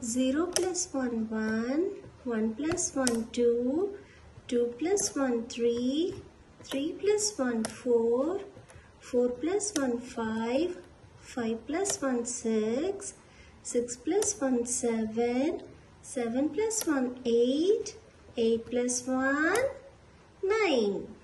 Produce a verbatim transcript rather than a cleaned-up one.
zero plus one, one. one plus one, two. two plus one, three. three plus one, four. four plus one, five. five plus one, six. six plus one, seven. seven plus one, eight. eight plus one, nine.